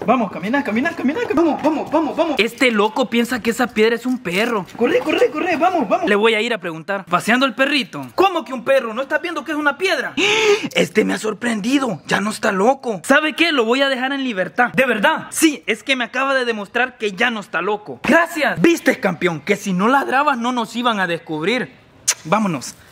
Vamos, camina. Vamos. Este loco piensa que esa piedra es un perro. Corre, vamos. Le voy a ir a preguntar. Paseando el perrito. ¿Cómo que un perro? ¿No estás viendo que es una piedra? Este me ha sorprendido. Ya no está loco. ¿Sabe qué? Lo voy a dejar en libertad. ¿De verdad? Sí, es que me acaba de demostrar que ya no está loco. Gracias. ¿Viste, campeón? Que si no ladrabas no nos iban a descubrir. Vámonos.